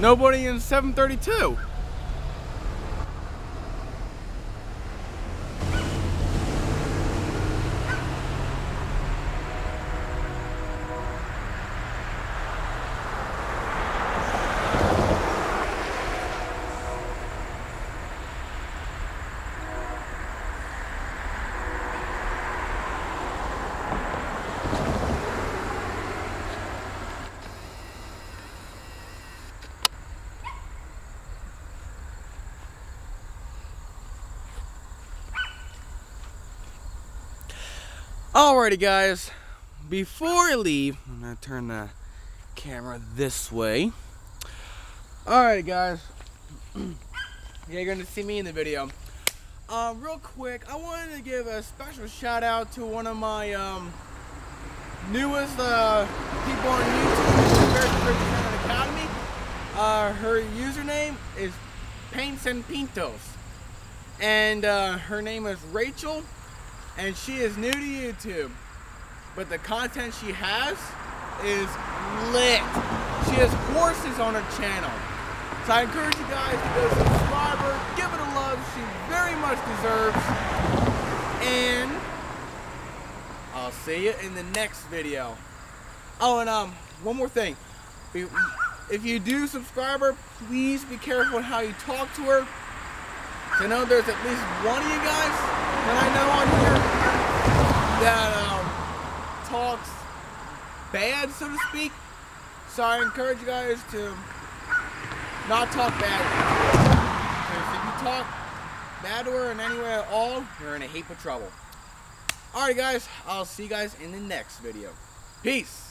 nobody in 732. Alrighty guys, before I leave, I'm gonna turn the camera this way. Alrighty guys, you're gonna see me in the video. Real quick, I wanted to give a special shout out to one of my newest people on YouTube, American Academy. Her username is Paints and Pintos, and her name is Rachel. And she is new to YouTube, but the content she has is lit. She has horses on her channel. So I encourage you guys to go subscribe her, give it a love she very much deserves. And I'll see you in the next video. Oh, and one more thing. If you do subscribe her, please be careful how you talk to her. I know there's at least one of you guys that I know on here that talks bad, so to speak. So I encourage you guys to not talk bad. Because if you talk bad to her in any way at all, you're in a heap of trouble. Alright guys, I'll see you guys in the next video. Peace!